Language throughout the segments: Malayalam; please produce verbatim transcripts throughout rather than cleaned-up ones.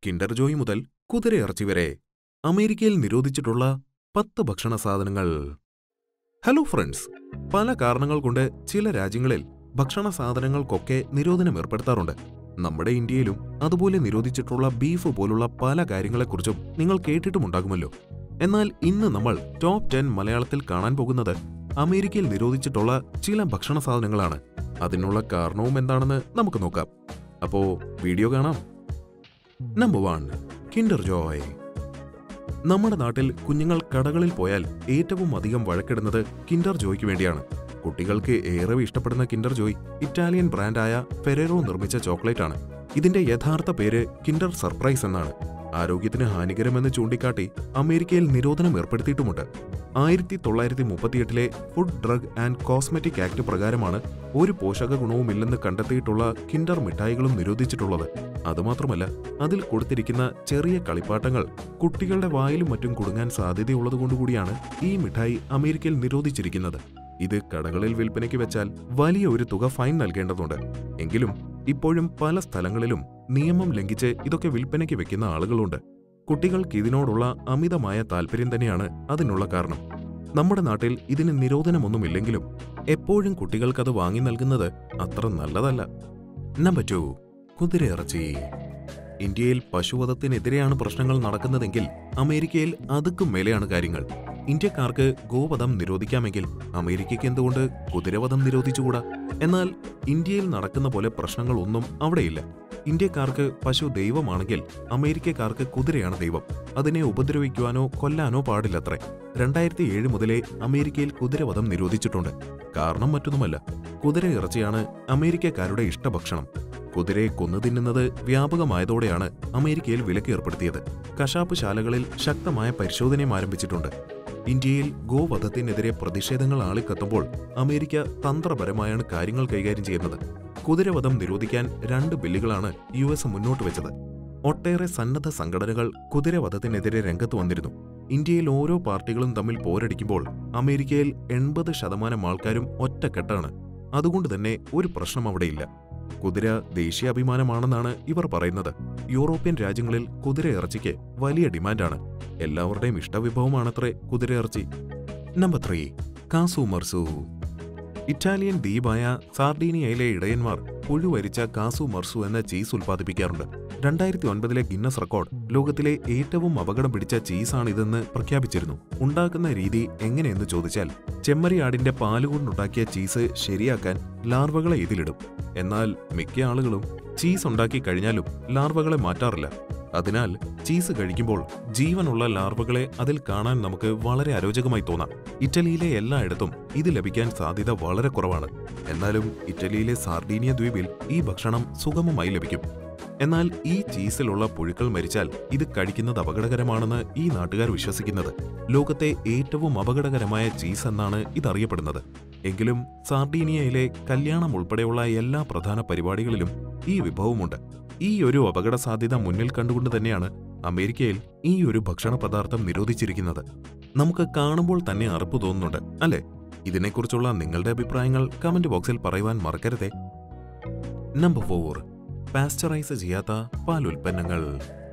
കിൻഡർ ജോയ് മുതൽ കുതിരയിറച്ചി വരെ അമേരിക്കയിൽ നിരോധിച്ചിട്ടുള്ള പത്ത് ഭക്ഷണ സാധനങ്ങൾ. ഹലോ ഫ്രണ്ട്സ്, പല കാരണങ്ങൾ കൊണ്ട് ചില രാജ്യങ്ങളിൽ ഭക്ഷണ സാധനങ്ങൾക്കൊക്കെ നിരോധനം ഏർപ്പെടുത്താറുണ്ട്. നമ്മുടെ ഇന്ത്യയിലും അതുപോലെ നിരോധിച്ചിട്ടുള്ള ബീഫ് പോലുള്ള പല കാര്യങ്ങളെക്കുറിച്ചും നിങ്ങൾ കേട്ടിട്ടുമുണ്ടാകുമല്ലോ. എന്നാൽ ഇന്ന് നമ്മൾ ടോപ്പ് ടെൻ മലയാളത്തിൽ കാണാൻ പോകുന്നത് അമേരിക്കയിൽ നിരോധിച്ചിട്ടുള്ള ചില ഭക്ഷണ സാധനങ്ങളാണ്. അതിനുള്ള കാരണവും എന്താണെന്ന് നമുക്ക് നോക്കാം. അപ്പോ വീഡിയോ കാണാം. Number one, Kinder Joy. നമ്മുടെ നാട്ടിൽ കുഞ്ഞുങ്ങൾ കടകളിൽ പോയാൽ ഏറ്റവും അധികം വഴക്കിടുന്നത് കിൻഡർ ജോയ്ക്ക് വേണ്ടിയാണ്. കുട്ടികൾക്ക് ഏറെ ഇഷ്ടപ്പെടുന്ന കിൻഡർ ജോയ് ഇറ്റാലിയൻ ബ്രാൻഡായ ഫെറേറോ നിർമ്മിച്ച ചോക്ലേറ്റാണ്. ഇതിന്റെ യഥാർത്ഥ പേര് കിൻഡർ സർപ്രൈസ് എന്നാണ്. ആരോഗ്യത്തിന് ഹാനികരമെന്ന് ചൂണ്ടിക്കാട്ടി അമേരിക്കയിൽ നിരോധനം ഏർപ്പെടുത്തിയിട്ടുമുണ്ട്. ആയിരത്തി തൊള്ളായിരത്തി മുപ്പത്തിയെട്ടിലെ food drug and cosmetic act പ്രകാരമാണ് ഒരു പോഷക ഗുണവുമില്ലെന്ന് കണ്ടെത്തിയിട്ടുള്ള കിൻഡർ മിഠായികളും നിരോധിച്ചിട്ടുള്ളത്. അതുമാത്രമല്ല, അതിൽ കൊടുത്തിരിക്കുന്ന ചെറിയ കളിപ്പാട്ടങ്ങൾ കുട്ടികളുടെ വായിലും മറ്റും കുടുങ്ങാൻ സാധ്യതയുള്ളതുകൊണ്ടുകൂടിയാണ് ഈ മിഠായി അമേരിക്കയിൽ നിരോധിച്ചിരിക്കുന്നത്. ഇത് കടകളിൽ വിൽപ്പനയ്ക്ക് വെച്ചാൽ വലിയ ഒരു തുക ഫൈൻ നൽകേണ്ടതുണ്ട്. എങ്കിലും ഇപ്പോഴും പല സ്ഥലങ്ങളിലും നിയമം ലംഘിച്ച് ഇതൊക്കെ വിൽപ്പനയ്ക്ക് വെക്കുന്ന ആളുകളുണ്ട്. കുട്ടികൾക്ക് ഇതിനോടുള്ള അമിതമായ താല്പര്യം തന്നെയാണ് അതിനുള്ള കാരണം. നമ്മുടെ നാട്ടിൽ ഇതിന് നിരോധനമൊന്നുമില്ലെങ്കിലും എപ്പോഴും കുട്ടികൾക്കത് വാങ്ങി നൽകുന്നത് അത്ര നല്ലതല്ല. നമ്പർ ടു, കുതിരയിറച്ചി. ഇന്ത്യയിൽ പശുവധത്തിനെതിരെയാണ് പ്രശ്നങ്ങൾ നടക്കുന്നതെങ്കിൽ അമേരിക്കയിൽ അതുക്കും മേലെയാണ് കാര്യങ്ങൾ. ഇന്ത്യക്കാർക്ക് ഗോവധം നിരോധിക്കാമെങ്കിൽ അമേരിക്കയ്ക്ക് എന്തുകൊണ്ട് കുതിരവധം നിരോധിച്ചുകൂടാ? എന്നാൽ ഇന്ത്യയിൽ നടക്കുന്ന പോലെ പ്രശ്നങ്ങളൊന്നും അവിടെയില്ല. ഇന്ത്യക്കാർക്ക് പശു ദൈവമാണെങ്കിൽ അമേരിക്കക്കാർക്ക് കുതിരയാണ് ദൈവം. അതിനെ ഉപദ്രവിക്കുവാനോ കൊല്ലാനോ പാടില്ലത്രേ. രണ്ടായിരത്തി ഏഴ് മുതലേ അമേരിക്കയിൽ കുതിരവധം നിരോധിച്ചിട്ടുണ്ട്. കാരണം മറ്റൊന്നുമല്ല, കുതിരയിറച്ചിയാണ് അമേരിക്കക്കാരുടെ ഇഷ്ടഭക്ഷണം. കുതിരയെ കൊന്നു തിന്നുന്നത് വ്യാപകമായതോടെയാണ് അമേരിക്കയിൽ വിലക്ക് ഏർപ്പെടുത്തിയത്. കശാപ്പ് ശാലകളിൽ ശക്തമായ പരിശോധനയും ആരംഭിച്ചിട്ടുണ്ട്. ഇന്ത്യയിൽ ഗോവധത്തിനെതിരെ പ്രതിഷേധങ്ങൾ ആളിക്കത്തുമ്പോൾ അമേരിക്ക തന്ത്രപരമായാണ് കാര്യങ്ങൾ കൈകാര്യം ചെയ്യുന്നത്. കുതിരവധം നിരോധിക്കാൻ രണ്ട് ബില്ലുകളാണ് യു എസ് മുന്നോട്ട് വെച്ചത്. ഒട്ടേറെ സന്നദ്ധ സംഘടനകൾ കുതിരവധത്തിനെതിരെ രംഗത്ത് വന്നിരുന്നു. ഇന്ത്യയിൽ ഓരോ പാർട്ടികളും തമ്മിൽ പോരടിക്കുമ്പോൾ അമേരിക്കയിൽ എൺപത് ശതമാനം ആൾക്കാരും ഒറ്റക്കെട്ടാണ്. അതുകൊണ്ട് തന്നെ ഒരു പ്രശ്നം അവിടെയില്ല. കുതിര ദേശീയാഭിമാനമാണെന്നാണ് ഇവർ പറയുന്നത്. യൂറോപ്യൻ രാജ്യങ്ങളിൽ കുതിരയിറച്ചിക്ക് വലിയ ഡിമാൻഡാണ്. എല്ലാവരുടെയും ഇഷ്ടവിഭവമാണത്രേ കുതിരയിറച്ചി. Number three, casu marzu. Italian ദ്വീപായ സാർഡീനിയയിലെ ഇടയന്മാർ പുഴുവരിച്ച കാസു മർസു എന്ന ചീസ് ഉൽപ്പാദിപ്പിക്കാറുണ്ട്. രണ്ടായിരത്തി ഒൻപതിലെ ഗിന്നസ് റെക്കോർഡ് ലോകത്തിലെ ഏറ്റവും അപകടം പിടിച്ച ചീസാണിതെന്ന് പ്രഖ്യാപിച്ചിരുന്നു. ഉണ്ടാക്കുന്ന രീതി എങ്ങനെയെന്ന് ചോദിച്ചാൽ, ചെമ്മരിയാടിന്റെ പാലുകൊണ്ടുണ്ടാക്കിയ ചീസ് ശരിയാക്കാൻ ലാർവകളെ ഇതിലിടും. എന്നാൽ മിക്ക ആളുകളും ചീസ് ഉണ്ടാക്കി കഴിഞ്ഞാലും ലാർവകളെ മാറ്റാറില്ല. അതിനാൽ ചീസ് കഴിക്കുമ്പോൾ ജീവനുള്ള ലാർവകളെ അതിൽ കാണാൻ നമുക്ക് വളരെ അരോചകമായി തോന്നാം. ഇറ്റലിയിലെ എല്ലായിടത്തും ഇത് ലഭിക്കാൻ സാധ്യത വളരെ കുറവാണ്. എന്നാലും ഇറ്റലിയിലെ സാർഡീനിയ ദ്വീപിൽ ഈ ഭക്ഷണം സുഗമമായി ലഭിക്കും. എന്നാൽ ഈ ചീസിലുള്ള പുഴുക്കൾ മരിച്ചാൽ ഇത് കഴിക്കുന്നത് അപകടകരമാണെന്ന് ഈ നാട്ടുകാർ വിശ്വസിക്കുന്നത്. ലോകത്തെ ഏറ്റവും അപകടകരമായ ചീസ് എന്നാണ് ഇതറിയപ്പെടുന്നത്. എങ്കിലും സാർഡീനിയയിലെ കല്യാണം ഉൾപ്പെടെയുള്ള എല്ലാ പ്രധാന പരിപാടികളിലും ഈ വിഭവമുണ്ട്. ഈ ഒരു അപകട സാധ്യത മുന്നിൽ കണ്ടുകൊണ്ട് തന്നെയാണ് അമേരിക്കയിൽ ഈ ഒരു ഭക്ഷണ പദാർത്ഥം നിരോധിച്ചിരിക്കുന്നത്. നമുക്ക് കാണുമ്പോൾ തന്നെ അറപ്പ് തോന്നുന്നുണ്ട് അല്ലേ? ഇതിനെക്കുറിച്ചുള്ള നിങ്ങളുടെ അഭിപ്രായങ്ങൾ കമന്റ് ബോക്സിൽ പറയുവാൻ മറക്കരുതേ. നമ്പർ ഫോർ, പാസ്ചറൈസ് ചെയ്യാത്ത പാലുൽപ്പന്നങ്ങൾ.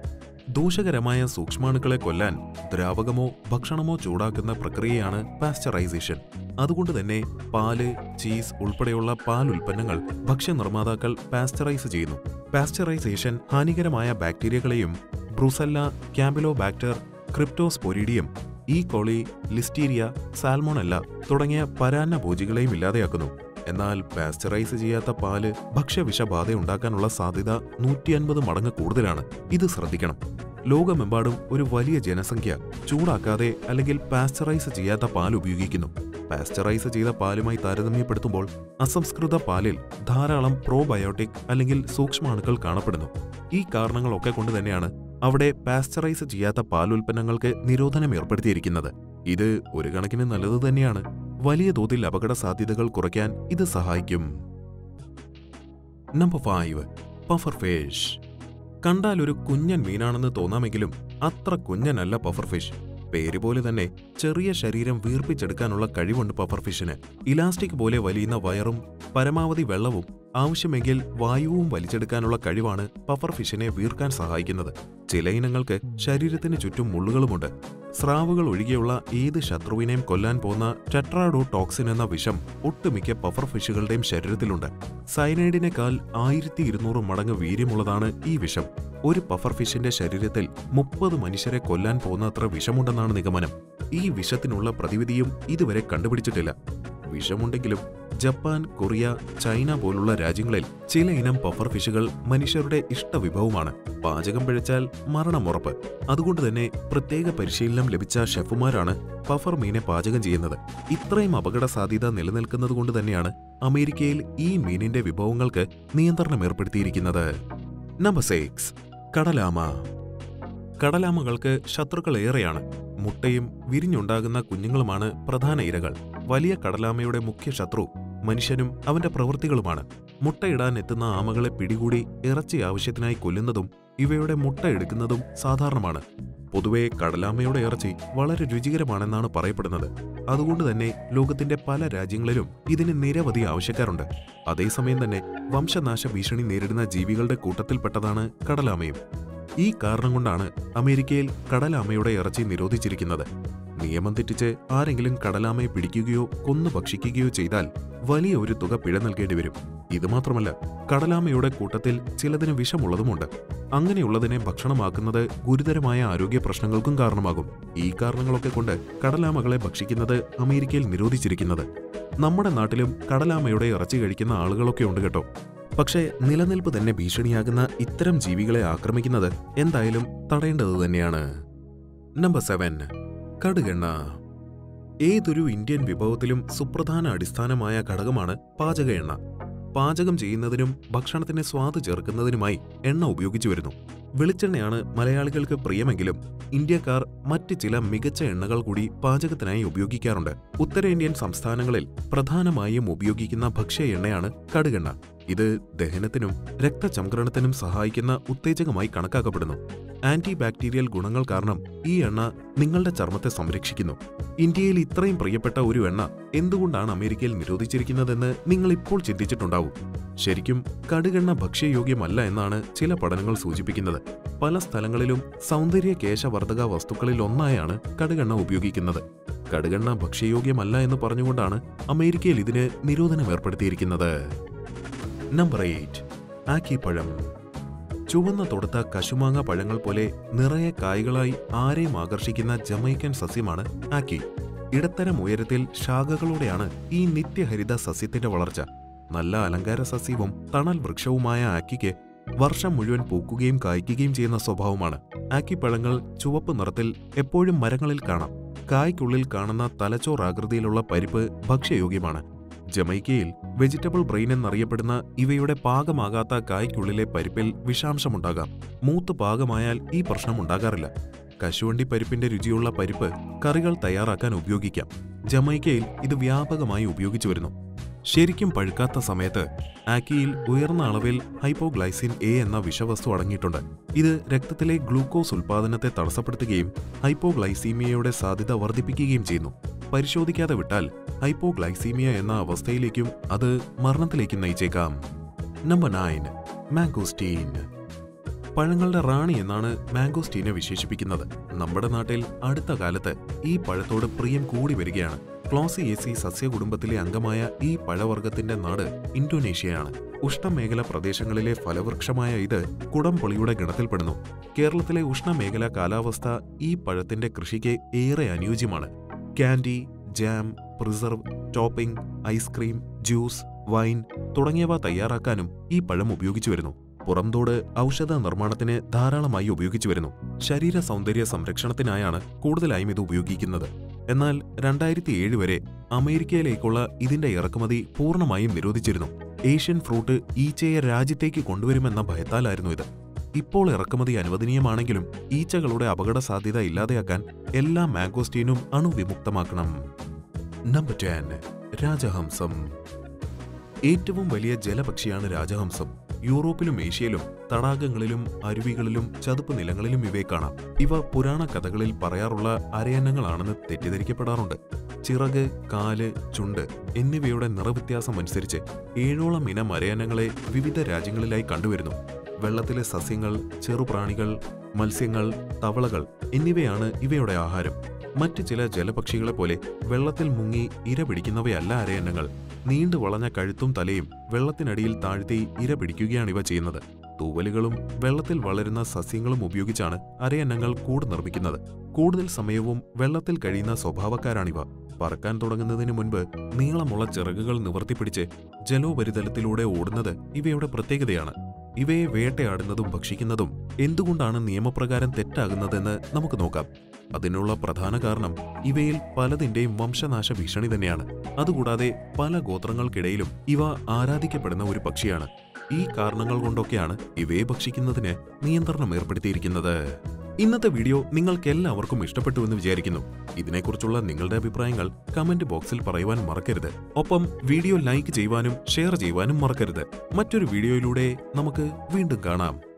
ദോഷകരമായ സൂക്ഷ്മാണുക്കളെ കൊല്ലാൻ ദ്രാവകമോ ഭക്ഷണമോ ചൂടാക്കുന്ന പ്രക്രിയയാണ് പാസ്ചറൈസേഷൻ. അതുകൊണ്ട് തന്നെ പാല്, ചീസ് ഉൾപ്പെടെയുള്ള പാലുൽപ്പന്നങ്ങൾ ഭക്ഷ്യനിർമ്മാതാക്കൾ പാസ്ചറൈസ് ചെയ്യുന്നു. പാസ്ചറൈസേഷൻ ഹാനികരമായ ബാക്ടീരിയകളെയും ബ്രൂസല്ല, ക്യാമ്പിലോബാക്ടർ, ക്രിപ്റ്റോസ്പോരിഡിയം, ഈ കോളി, ലിസ്റ്റീരിയ, സാൽമോണല്ല തുടങ്ങിയ പരാന്നഭോജികളെയും ഇല്ലാതെയാക്കുന്നു. എന്നാൽ പാസ്ചറൈസ് ചെയ്യാത്ത പാല് ഭക്ഷ്യവിഷബാധയുണ്ടാക്കാനുള്ള സാധ്യത നൂറ്റി അൻപത് മടങ്ങ് കൂടുതലാണ്. ഇത് ശ്രദ്ധിക്കണം. ലോകമെമ്പാടും ഒരു വലിയ ജനസംഖ്യ ചൂടാക്കാതെ അല്ലെങ്കിൽ പാസ്ചറൈസ് ചെയ്യാത്ത പാൽ ഉപയോഗിക്കുന്നു. പാസ്ചറൈസ് ചെയ്ത പാലുമായി താരതമ്യപ്പെടുത്തുമ്പോൾ അസംസ്കൃത പാലിൽ ധാരാളം പ്രോബയോട്ടിക് അല്ലെങ്കിൽ സൂക്ഷ്മാണുക്കൾ കാണപ്പെടുന്നു. ഈ കാരണങ്ങളൊക്കെ കൊണ്ട് തന്നെയാണ് അവിടെ പാസ്ചറൈസ് ചെയ്യാത്ത പാലുൽപ്പന്നങ്ങൾക്ക് നിരോധനം ഏർപ്പെടുത്തിയിരിക്കുന്നത്. ഇത് ഒരു കണക്കിന് നല്ലത് തന്നെയാണ്. വലിയ തോതിൽ അപകട സാധ്യതകൾ കുറയ്ക്കാൻ ഇത് സഹായിക്കും. Number five, puffer fish. കണ്ടാൽ ഒരു കുഞ്ഞൻ മീനാണെന്ന് തോന്നാമെങ്കിലും അത്ര കുഞ്ഞനല്ല പഫർ ഫിഷ്. പേര് പോലെ തന്നെ ചെറിയ ശരീരം വീർപ്പിച്ചെടുക്കാനുള്ള കഴിവുണ്ട് പഫർ ഫിഷിന്. ഇലാസ്റ്റിക് പോലെ വലിയുന്ന വയറും പരമാവധി വെള്ളവും ആവശ്യമെങ്കിൽ വായുവും വലിച്ചെടുക്കാനുള്ള കഴിവാണ് പഫർ ഫിഷിനെ വീർക്കാൻ സഹായിക്കുന്നത്. ചില ഇനങ്ങൾക്ക് ശരീരത്തിന് ചുറ്റും മുള്ളുകളുമുണ്ട്. സ്രാവുകൾ ഒഴികെയുള്ള ഏത് ശത്രുവിനെയും കൊല്ലാൻ പോകുന്ന ടെട്രാഡോടോക്സിൻ എന്ന വിഷം ഒട്ടുമിക്ക പഫർ ഫിഷുകളുടെയും ശരീരത്തിലുണ്ട്. സയനൈഡിനേക്കാൾ ആയിരത്തി ഇരുന്നൂറ് മടങ്ങ് വീര്യമുള്ളതാണ് ഈ വിഷം. ഒരു പഫർ ഫിഷിന്റെ ശരീരത്തിൽ മുപ്പത് മനുഷ്യരെ കൊല്ലാൻ പോകുന്നത്ര വിഷമുണ്ടെന്നാണ് നിഗമനം. ഈ വിഷത്തിനുള്ള പ്രതിവിധിയും ഇതുവരെ കണ്ടുപിടിച്ചിട്ടില്ല. വിഷമുണ്ടെങ്കിലും ജപ്പാൻ, കൊറിയ, ചൈന പോലുള്ള രാജ്യങ്ങളിൽ ചില ഇനം പഫർ ഫിഷുകൾ മനുഷ്യരുടെ ഇഷ്ടവിഭവമാണ്. പാചകം പിഴച്ചാൽ മരണമുറപ്പ്. അതുകൊണ്ട് തന്നെ പ്രത്യേക പരിശീലനം ലഭിച്ച ഷെഫുമാരാണ് പഫർ മീനെ പാചകം ചെയ്യുന്നത്. ഇത്രയും അപകട സാധ്യത നിലനിൽക്കുന്നതുകൊണ്ട് തന്നെയാണ് അമേരിക്കയിൽ ഈ മീനിന്റെ വിഭവങ്ങൾക്ക് നിയന്ത്രണം ഏർപ്പെടുത്തിയിരിക്കുന്നത്. Number six, കടലാമ. കടലാമകൾക്ക് ശത്രുക്കൾ ഏറെയാണ്. മുട്ടയും വിരിഞ്ഞുണ്ടാകുന്ന കുഞ്ഞുങ്ങളുമാണ് പ്രധാന ഇരകൾ. വലിയ കടലാമയുടെ മുഖ്യ ശത്രു മനുഷ്യനും അവന്റെ പ്രവൃത്തികളുമാണ്. മുട്ടയിടാൻ എത്തുന്ന ആമകളെ പിടികൂടി ഇറച്ചി ആവശ്യത്തിനായി കൊല്ലുന്നതും ഇവയുടെ മുട്ട എടുക്കുന്നതും സാധാരണമാണ്. പൊതുവെ കടലാമയുടെ ഇറച്ചി വളരെ രുചികരമാണെന്നാണ് പറയപ്പെടുന്നത്. അതുകൊണ്ട് തന്നെ ലോകത്തിന്റെ പല രാജ്യങ്ങളിലും ഇതിന് നിരവധി ആവശ്യക്കാരുണ്ട്. അതേസമയം തന്നെ വംശനാശ ഭീഷണി നേരിടുന്ന ജീവികളുടെ കൂട്ടത്തിൽപ്പെട്ടതാണ് കടലാമയും. ഈ കാരണം കൊണ്ടാണ് അമേരിക്കയിൽ കടലാമയുടെ ഇറച്ചി നിരോധിച്ചിരിക്കുന്നത്. നിയമം തെറ്റിച്ച് ആരെങ്കിലും കടലാമയെ പിടിക്കുകയോ കൊന്നു ഭക്ഷിക്കുകയോ ചെയ്താൽ വലിയ ഒരു തുക പിഴ നൽകേണ്ടി വരും. ഇതുമാത്രമല്ല, കടലാമയുടെ കൂട്ടത്തിൽ ചിലതിന് വിഷമുള്ളതുമുണ്ട്. അങ്ങനെയുള്ളതിനെ ഭക്ഷണമാക്കുന്നത് ഗുരുതരമായ ആരോഗ്യ പ്രശ്നങ്ങൾക്കും കാരണമാകും. ഈ കാരണങ്ങളൊക്കെ കൊണ്ട് കടലാമകളെ ഭക്ഷിക്കുന്നത് അമേരിക്കയിൽ നിരോധിച്ചിരിക്കുന്നത്. നമ്മുടെ നാട്ടിലും കടലാമയുടെ ഇറച്ചി കഴിക്കുന്ന ആളുകളൊക്കെ ഉണ്ട് കേട്ടോ. പക്ഷേ നിലനിൽപ്പ് തന്നെ ഭീഷണിയാകുന്ന ഇത്തരം ജീവികളെ ആക്രമിക്കുന്നത് എന്തായാലും തടയേണ്ടത് തന്നെയാണ്. നമ്പർ സെവൻ, കടുകെണ്ണ. ഏതൊരു ഇന്ത്യൻ വിഭവത്തിലും സുപ്രധാന അടിസ്ഥാനമായ ഘടകമാണ് പാചക എണ്ണ. പാചകം ചെയ്യുന്നതിനും ഭക്ഷണത്തിന് സ്വാദ് ചേർക്കുന്നതിനുമായി എണ്ണ ഉപയോഗിച്ചു വരുന്നു. വെളിച്ചെണ്ണയാണ് മലയാളികൾക്ക് പ്രിയമെങ്കിലും ഇന്ത്യക്കാർ മറ്റ് ചില മികച്ച എണ്ണകൾ കൂടി പാചകത്തിനായി ഉപയോഗിക്കാറുണ്ട്. ഉത്തരേന്ത്യൻ സംസ്ഥാനങ്ങളിൽ പ്രധാനമായും ഉപയോഗിക്കുന്ന ഭക്ഷ്യ എണ്ണയാണ് കടുകെണ്ണ. ഇത് ദഹനത്തിനും രക്തചംക്രമണത്തിനും സഹായിക്കുന്ന ഉത്തേജകമായി കണക്കാക്കപ്പെടുന്നു. ആന്റി ബാക്ടീരിയൽ ഗുണങ്ങൾ കാരണം ഈ എണ്ണ നിങ്ങളുടെ ചർമ്മത്തെ സംരക്ഷിക്കുന്നു. ഇന്ത്യയിൽ ഇത്രയും പ്രിയപ്പെട്ട ഒരു എണ്ണ എന്തുകൊണ്ടാണ് അമേരിക്കയിൽ നിരോധിച്ചിരിക്കുന്നതെന്ന് നിങ്ങൾ ഇപ്പോൾ ചിന്തിച്ചിട്ടുണ്ടാവും. ശരിക്കും കടുകെണ്ണ ഭക്ഷ്യയോഗ്യമല്ല എന്നാണ് ചില പഠനങ്ങൾ സൂചിപ്പിക്കുന്നത്. പല സ്ഥലങ്ങളിലും സൗന്ദര്യ കേശവർദ്ധക വസ്തുക്കളിൽ ഒന്നായാണ് കടുകെണ്ണ ഉപയോഗിക്കുന്നത്. കടുകെണ്ണ ഭക്ഷ്യയോഗ്യമല്ല എന്ന് പറഞ്ഞുകൊണ്ടാണ് അമേരിക്കയിൽ ഇതിന് നിരോധനം ഏർപ്പെടുത്തിയിരിക്കുന്നത്. നമ്പർ എയ്റ്റ്, ആക്കിപ്പഴം. ചുവന്ന തൊടുത്ത കശുമാങ്ങ പഴങ്ങൾ പോലെ നിറയെ കായ്കളായി ആരെയും ആകർഷിക്കുന്ന ജമൈക്കൻ സസ്യമാണ് ആക്കി. ഇടത്തരം ഉയരത്തിൽ ശാഖകളോടെയാണ് ഈ നിത്യഹരിത സസ്യത്തിന്റെ വളർച്ച. നല്ല അലങ്കാര സസ്യവും തണൽ വൃക്ഷവുമായ ആക്കിക്ക് വർഷം മുഴുവൻ പൂക്കുകയും കായ്ക്കുകയും ചെയ്യുന്ന സ്വഭാവമാണ്. ആക്കിപ്പഴങ്ങൾ ചുവപ്പ് നിറത്തിൽ എപ്പോഴും മരങ്ങളിൽ കാണാം. കായ്ക്കുള്ളിൽ കാണുന്ന തലച്ചോറാകൃതിയിലുള്ള പരിപ്പ് ഭക്ഷ്യയോഗ്യമാണ്. ജമൈക്കയിൽ വെജിറ്റബിൾ ബ്രെയിൻ എന്നറിയപ്പെടുന്ന ഇവയുടെ പാകമാകാത്ത കായ്ക്കുള്ളിലെ പരിപ്പിൽ വിഷാംശമുണ്ടാകാം. മൂത്ത് പാകമായാൽ ഈ പ്രശ്നം ഉണ്ടാകാറില്ല. കശുവണ്ടി പരിപ്പിന്റെ രുചിയുള്ള പരിപ്പ് കറികൾ തയ്യാറാക്കാൻ ഉപയോഗിക്കാം. ജമൈക്കയിൽ ഇത് വ്യാപകമായി ഉപയോഗിച്ചു വരുന്നു. ശരിക്കും പഴുക്കാത്ത സമയത്ത് ആക്കിയിൽ ഉയർന്ന അളവിൽ ഹൈപ്പോഗ്ലൈസിൻ എ എന്ന വിഷവസ്തു അടങ്ങിയിട്ടുണ്ട്. ഇത് രക്തത്തിലെ ഗ്ലൂക്കോസ് ഉൽപ്പാദനത്തെ തടസ്സപ്പെടുത്തുകയും ഹൈപ്പോഗ്ലൈസീമിയയുടെ സാധ്യത വർദ്ധിപ്പിക്കുകയും ചെയ്യുന്നു. പരിശോധിക്കാതെ വിട്ടാൽ ഹൈപ്പോഗ്ലൈസീമിയ എന്ന അവസ്ഥയിലേക്കും അത് മരണത്തിലേക്കും നയിച്ചേക്കാം. Number nine, mangosteen. പഴങ്ങളുടെ റാണി എന്നാണ് മാംഗോസ്റ്റീനെ വിശേഷിപ്പിക്കുന്നത്. നമ്മുടെ നാട്ടിൽ അടുത്ത കാലത്ത് ഈ പഴത്തോട് പ്രിയം കൂടി വരികയാണ്. ക്ലോസിയേസി സസ്യകുടുംബത്തിലെ അംഗമായ ഈ പഴവർഗ്ഗത്തിന്റെ നാട് ഇന്തോനേഷ്യയാണ്. ഉഷ്ണമേഖല പ്രദേശങ്ങളിലെ ഫലവൃക്ഷമായ ഇത് കുടംപൊളിയുടെ ഗണത്തിൽപ്പെടുന്നു. കേരളത്തിലെ ഉഷ്ണമേഖല കാലാവസ്ഥ ഈ പഴത്തിന്റെ കൃഷിക്ക് ഏറെ അനുയോജ്യമാണ്. Candy, jam, preserve, topping, ice cream, juice, wine തുടങ്ങിയവ തയ്യാറാക്കാനും ഈ പഴം ഉപയോഗിച്ചു വരുന്നു. പുറംതോട് ഔഷധ നിർമ്മാണത്തിന് ധാരാളമായി ഉപയോഗിച്ചു വരുന്നു. ശരീര സൗന്ദര്യ സംരക്ഷണത്തിനായാണ് കൂടുതലായും ഇത് ഉപയോഗിക്കുന്നത്. എന്നാൽ രണ്ടായിരത്തി ഏഴ് വരെ അമേരിക്കയിലേക്കുള്ള ഇതിന്റെ ഇറക്കുമതി പൂർണ്ണമായും നിരോധിച്ചിരുന്നു. ഏഷ്യൻ ഫ്രൂട്ട് ഈച്ചയെ രാജ്യത്തേക്ക് കൊണ്ടുവരുമെന്ന ഭയത്താലായിരുന്നു ഇത്. ഇപ്പോൾ ഇറക്കുമതി അനുവദനീയമാണെങ്കിലും ഈച്ചകളുടെ അപകട സാധ്യത ഇല്ലാതെയാക്കാൻ എല്ലാ മാംഗോസ്റ്റീനും അണുവിമുക്തമാക്കണം. നമ്പർ ടെൻ, രാജഹംസം. ഏറ്റവും വലിയ ജലപക്ഷിയാണ് രാജഹംസം. യൂറോപ്പിലും ഏഷ്യയിലും തടാകങ്ങളിലും അരുവികളിലും ചതുപ്പ് നിലങ്ങളിലും ഇവയെ കാണാം. ഇവ പുരാണ കഥകളിൽ പറയാറുള്ള അരയന്നങ്ങളാണെന്ന് തെറ്റിദ്ധരിക്കപ്പെടാറുണ്ട്. ചിറക്, കാല്, ചുണ്ട് എന്നിവയുടെ നിറവ്യത്യാസമനുസരിച്ച് ഏഴോളം ഇനം അരയന്നങ്ങളെ വിവിധ രാജ്യങ്ങളിലായി കണ്ടുവരുന്നു. വെള്ളത്തിലെ സസ്യങ്ങൾ, ചെറുപ്രാണികൾ, മത്സ്യങ്ങൾ, തവളകൾ എന്നിവയാണ് ഇവയുടെ ആഹാരം. മറ്റ് ചില ജലപക്ഷികളെ പോലെ വെള്ളത്തിൽ മുങ്ങി ഇര പിടിക്കുന്നവയല്ല അരയന്നങ്ങൾ. നീണ്ടു വളഞ്ഞ കഴുത്തും തലയും വെള്ളത്തിനടിയിൽ താഴ്ത്തി ഇര പിടിക്കുകയാണ് ഇവ ചെയ്യുന്നത്. തൂവലുകളും വെള്ളത്തിൽ വളരുന്ന സസ്യങ്ങളും ഉപയോഗിച്ചാണ് അരയന്നങ്ങൾ കൂട് നിർമ്മിക്കുന്നത്. കൂടുതൽ സമയവും വെള്ളത്തിൽ കഴിയുന്ന സ്വഭാവക്കാരാണിവ. പറക്കാൻ തുടങ്ങുന്നതിന് മുൻപ് നീളമുള്ള ചിറകുകൾ നിവർത്തിപ്പിടിച്ച് ജലോപരിതലത്തിലൂടെ ഓടുന്നത് ഇവയുടെ പ്രത്യേകതയാണ്. ഇവയെ വേട്ടയാടുന്നതും ഭക്ഷിക്കുന്നതും എന്തുകൊണ്ടാണ് നിയമപ്രകാരം തെറ്റാകുന്നതെന്ന് നമുക്ക് നോക്കാം. അതിനുള്ള പ്രധാന കാരണം ഇവയിൽ പലതിന്റെയും വംശനാശ ഭീഷണി തന്നെയാണ്. അതുകൂടാതെ പല ഗോത്രങ്ങൾക്കിടയിലും ഇവ ആരാധിക്കപ്പെടുന്ന ഒരു പക്ഷിയാണ്. ഈ കാരണങ്ങൾ കൊണ്ടൊക്കെയാണ് ഇവയെ ഭക്ഷിക്കുന്നതിന് നിയന്ത്രണം ഏർപ്പെടുത്തിയിരിക്കുന്നത്. ഇന്നത്തെ വീഡിയോ നിങ്ങൾക്ക് എല്ലാവർക്കും ഇഷ്ടപ്പെട്ടുവെന്ന് വിചാരിക്കുന്നു. ഇതിനെക്കുറിച്ചുള്ള നിങ്ങളുടെ അഭിപ്രായങ്ങൾ കമന്റ് ബോക്സിൽ പറയുവാൻ മറക്കരുത്. ഒപ്പം വീഡിയോ ലൈക്ക് ചെയ്യുവാനും ഷെയർ ചെയ്യുവാനും മറക്കരുത്. മറ്റൊരു വീഡിയോയിലൂടെ നമുക്ക് വീണ്ടും കാണാം.